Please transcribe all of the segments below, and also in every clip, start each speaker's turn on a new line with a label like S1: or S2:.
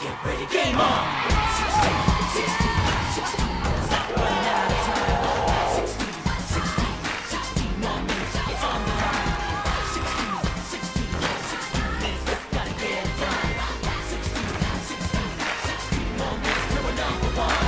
S1: get ready, game on! 16, 16, 16, stop running out of time. 16, 16, 16 more minutes, it's on the line. 16, 16, 16 minutes, gotta get it done. 16, 16, 16 more minutes till we're number one.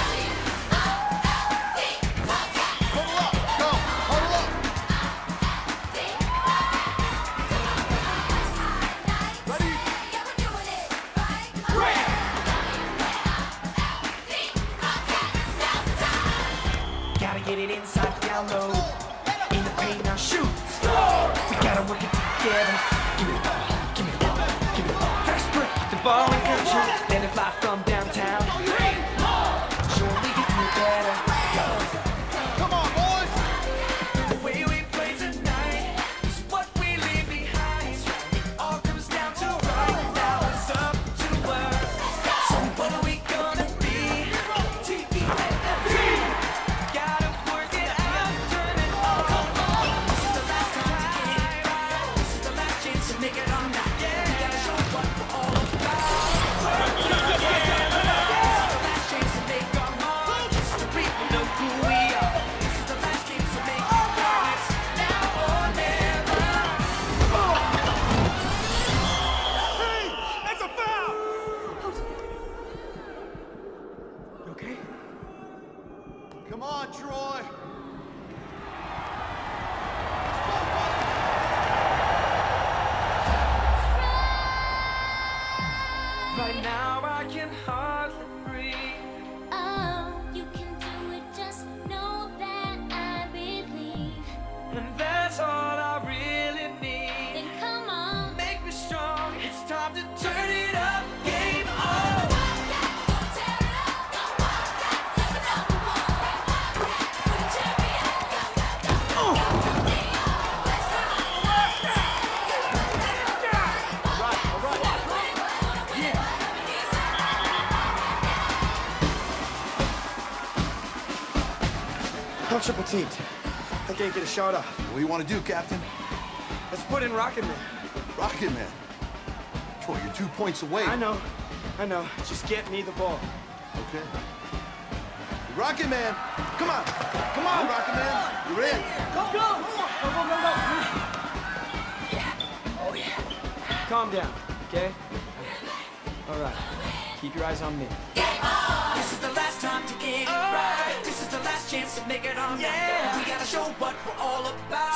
S1: Gotta get it inside, down low. In the paint, now shoot. We gotta work it together. Give me the ball, give me the ball, give me the ball. Fast break, the ball in control. Then it fly from downtown. Sure, we can do better.
S2: Come on, boys!
S1: The way we play tonight is what we leave behind. It all comes down to right now. It's up to us. So what are we gonna be? T-E-N-F-T. Gotta work it out, turn it on. This is the last time to get it right. This is the last chance to make it on now. We gotta show what we're all about. Work together. This is the last chance to make our mark. This is the people know who we are. This is the last chance to make it right. It's now or never.
S2: Hey! That's a foul!
S3: You okay?
S2: Come on, Troy!
S1: Right now I can hardly breathe.
S4: Oh, you can do it, just know that I believe.
S1: And that's all I really need.
S4: Then come on.
S1: Make me strong. It's time to turn it up. Game on.
S3: I'm triple teamed. I can't get a shot off.
S2: What do you want to do, Captain?
S3: Let's put in Rocket Man.
S2: Rocket Man. Troy, you're 2 points away.
S3: I know. Just get me the ball.
S2: Okay. Rocket Man! Come on! Come on, Rocket Man! You're in!
S3: Calm down, okay? All right. Keep your eyes on me.
S1: This is the last time to get it right. This is the last chance to make it on. Yeah. We gotta show what we're all about.